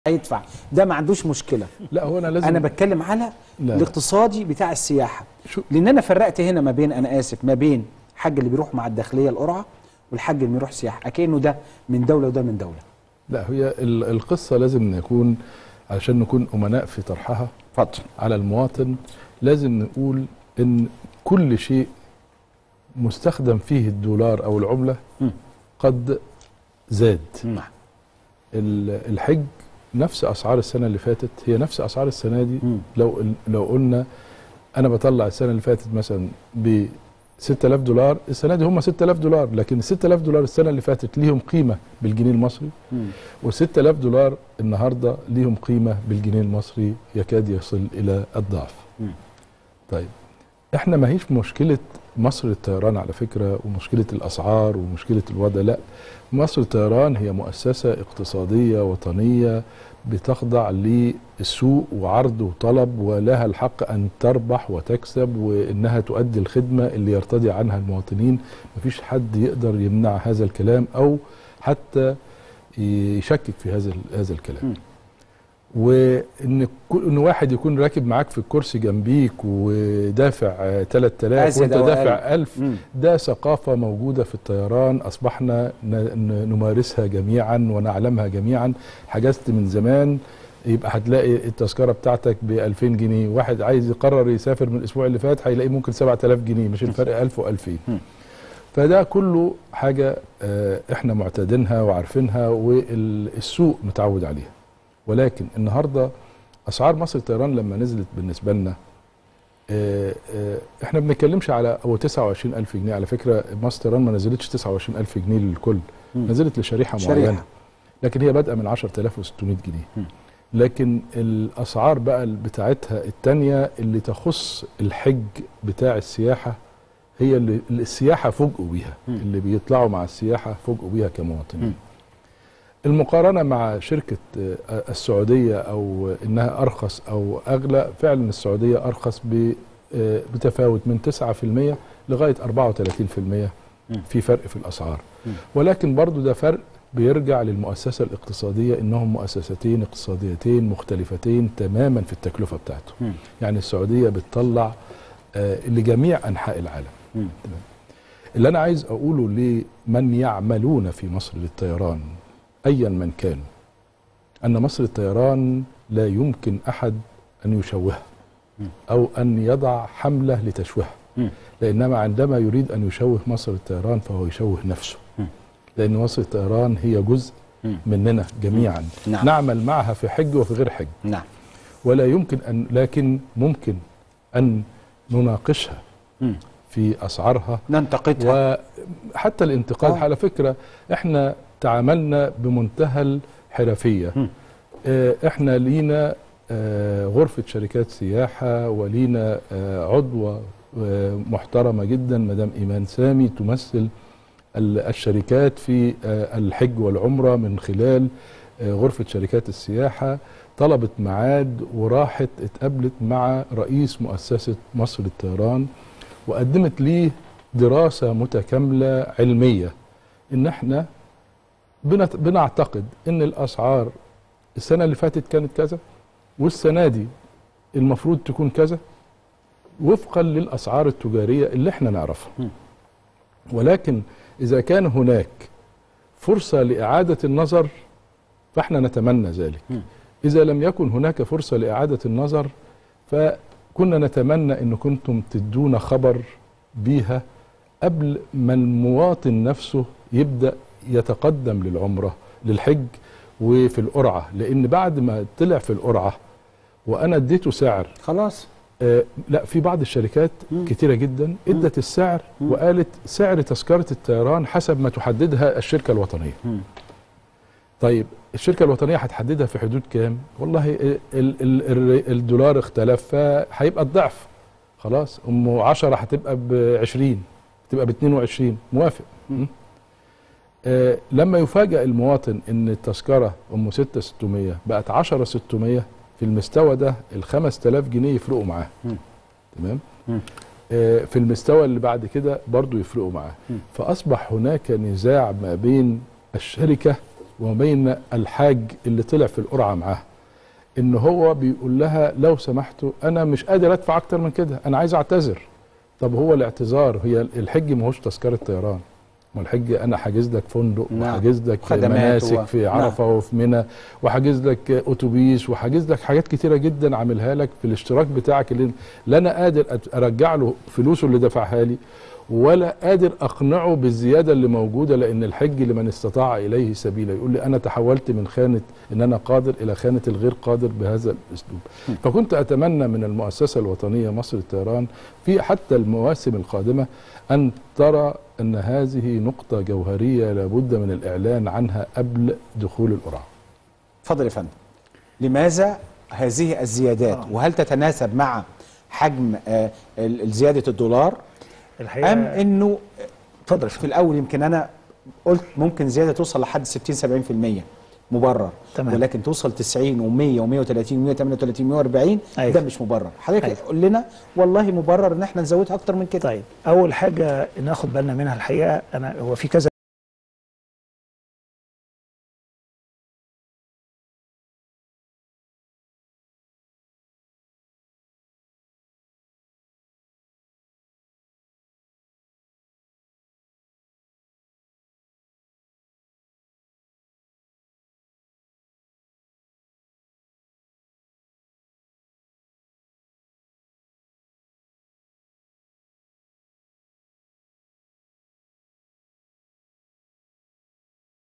هيدفع ده ما عندوش مشكله. لا هو انا بتكلم على لا. الاقتصادي بتاع السياحه، لان انا فرقت هنا ما بين، انا اسف، ما بين الحاج اللي بيروح مع الداخليه القرعه والحاج اللي بيروح سياحه، اكنه ده من دوله وده من دوله. لا هي القصه لازم نكون، علشان نكون امناء في طرحها اتفضل على المواطن، لازم نقول ان كل شيء مستخدم فيه الدولار او العمله قد زاد. الحج نفس اسعار السنه اللي فاتت هي نفس اسعار السنه دي. لو قلنا انا بطلع السنه اللي فاتت مثلا ب 6000 دولار، السنه دي هم 6000 دولار، لكن ال 6000 دولار السنه اللي فاتت ليهم قيمه بالجنيه المصري، و 6000 دولار النهارده ليهم قيمه بالجنيه المصري يكاد يصل الى الضعف. طيب احنا ما هيش مشكله مصر للطيران على فكره ومشكله الاسعار ومشكله الوضع، لا، مصر للطيران هي مؤسسه اقتصاديه وطنيه بتخضع للسوق وعرض وطلب، ولها الحق ان تربح وتكسب وانها تؤدي الخدمه اللي يرتضي عنها المواطنين. مفيش حد يقدر يمنع هذا الكلام او حتى يشكك في هذا الكلام. وان واحد يكون راكب معاك في الكرسي جنبيك ودافع 3000 وانت دافع 1000، ده ثقافه موجوده في الطيران اصبحنا نمارسها جميعا ونعلمها جميعا. حجزت من زمان يبقى هتلاقي التذكره بتاعتك ب 2000 جنيه، واحد عايز يقرر يسافر من الاسبوع اللي فات هيلاقي ممكن 7000 جنيه، مش الفرق 1000 و2000. فده كله حاجه احنا معتادينها وعارفينها والسوق متعود عليها. ولكن النهارده اسعار مصر للطيران لما نزلت بالنسبه لنا، احنا ما بنتكلمش على 29000 جنيه. على فكره مصر للطيران ما نزلتش 29000 جنيه للكل، نزلت لشريحه معينه، لكن هي بادئه من 10600 جنيه. لكن الاسعار بقى بتاعتها الثانيه اللي تخص الحج بتاع السياحه هي اللي السياحه فوجئوا بيها، اللي بيطلعوا مع السياحه فوجئوا بيها كمواطنين. المقارنة مع شركة السعودية أو إنها أرخص أو أغلى، فعلا السعودية أرخص بتفاوت من 9% لغاية 34%، في فرق في الأسعار. ولكن برضو ده فرق بيرجع للمؤسسة الاقتصادية، إنهم مؤسستين اقتصاديتين مختلفتين تماما في التكلفة بتاعتهم. يعني السعودية بتطلع لجميع أنحاء العالم. اللي أنا عايز أقوله لمن يعملون في مصر للطيران أيا من كان، أن مصر للطيران لا يمكن أحد أن يشوهها أو أن يضع حملة لتشويهها، لأنما عندما يريد أن يشوه مصر للطيران فهو يشوه نفسه، لأن مصر للطيران هي جزء مننا جميعا. نعمل معها في حج وفي غير حج. ولا يمكن أن، لكن ممكن أن نناقشها في أسعارها، ننتقدها، وحتى الانتقاد. على فكرة احنا تعاملنا بمنتهى الحرفية. احنا لينا غرفة شركات سياحة ولينا عضوة محترمة جدا مدام إيمان سامي تمثل الشركات في الحج والعمرة من خلال غرفة شركات السياحة. طلبت ميعاد وراحت اتقابلت مع رئيس مؤسسة مصر للطيران وقدمت ليه دراسة متكاملة علمية، ان احنا بنعتقد ان الاسعار السنه اللي فاتت كانت كذا والسنه دي المفروض تكون كذا وفقا للاسعار التجاريه اللي احنا نعرفها. ولكن اذا كان هناك فرصه لاعاده النظر فاحنا نتمنى ذلك. اذا لم يكن هناك فرصه لاعاده النظر فكنا نتمنى ان كنتم تدونا خبر بيها قبل ما المواطن نفسه يبدا يتقدم للعمرة للحج وفي القرعة، لأن بعد ما طلع في القرعة وأنا اديته سعر خلاص. لا، في بعض الشركات كتيرة جدا ادت السعر وقالت سعر تذكرة الطيران حسب ما تحددها الشركة الوطنية. طيب الشركة الوطنية هتحددها في حدود كام؟ والله الدولار اختلف فهيبقى الضعف. خلاص، 10 هتبقى ب20، تبقى ب22، موافق. لما يفاجأ المواطن ان التذكرة 6600 بقت 10600، في المستوى ده ال5000 جنيه يفرقوا معاه. تمام. في المستوى اللي بعد كده برضو يفرقوا معاه. فأصبح هناك نزاع ما بين الشركة وما بين الحاج اللي طلع في القرعه معاها، ان هو بيقول لها لو سمحتوا انا مش قادر ادفع اكتر من كده، انا عايز اعتذر. طب هو الاعتذار، هي الحج ما هوش تذكره طيران، ما الحج انا حاجز لك فندق وحاجز لك مناسك في عرفه وفي منى، وحاجز لك اتوبيس، وحاجز لك حاجات كتيره جدا عاملها لك في الاشتراك بتاعك اللي لا انا قادر ارجع له فلوسه اللي دفعها لي، ولا قادر اقنعه بالزياده اللي موجوده، لان الحج لمن استطاع اليه سبيلا. يقول لي انا تحولت من خانه ان انا قادر الى خانه الغير قادر بهذا الاسلوب. فكنت اتمنى من المؤسسه الوطنيه مصر للطيران في حتى المواسم القادمه ان ترى ان هذه نقطه جوهريه لابد من الاعلان عنها قبل دخول القرعه. اتفضل يا فندم. لماذا هذه الزيادات؟ وهل تتناسب مع حجم زياده الدولار؟ الحقيقه ام انه اتفضل في الاول يمكن انا قلت ممكن زياده توصل لحد 60 70% مبرر، تمام. ولكن توصل 90 و100 و130 و138 و140 أيوة. ده مش مبرر. حضرتك أيوة. قول لنا والله مبرر ان احنا نزودها اكتر من كده. طيب اول حاجه ناخد بالنا منها الحقيقه، هو في كذا